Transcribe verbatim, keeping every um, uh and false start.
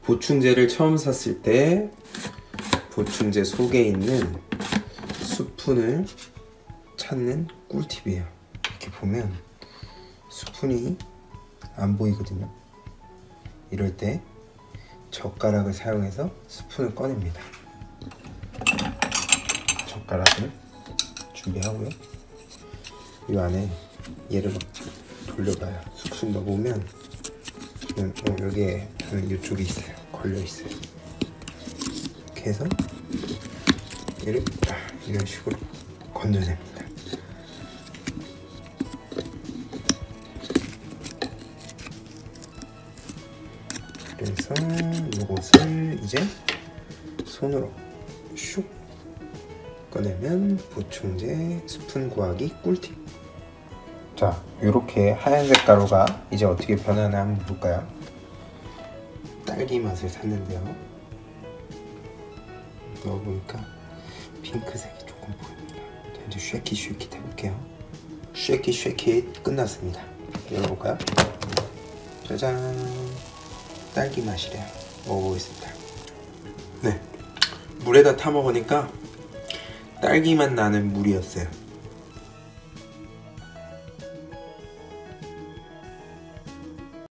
보충제를 처음 샀을 때 보충제 속에 있는 스푼을 찾는 꿀팁이에요. 이렇게 보면 스푼이 안 보이거든요. 이럴 때 젓가락을 사용해서 스푼을 꺼냅니다. 젓가락을 준비하고요. 이 안에 얘를 막 돌려봐요. 쑥쑥 넣어보면 어, 여기에 이쪽에 있어요. 걸려 있어요. 이렇게 해서 얘를 이런 식으로 건져냅니다. 그래서 이것을 이제 손으로 슉 꺼내면 보충제 스푼 구하기 꿀팁. 자, 이렇게 하얀색 가루가 이제 어떻게 변하나 한번 볼까요? 딸기 맛을 샀는데요. 넣어보니까 핑크색이 조금 보입니다. 자, 이제 쉐킷 쉐킷 해볼게요. 쉐킷 쉐킷 끝났습니다. 열어볼까요? 짜잔! 딸기 맛이래요. 먹어보겠습니다. 네, 물에다 타 먹으니까 딸기 맛 나는 물이었어요.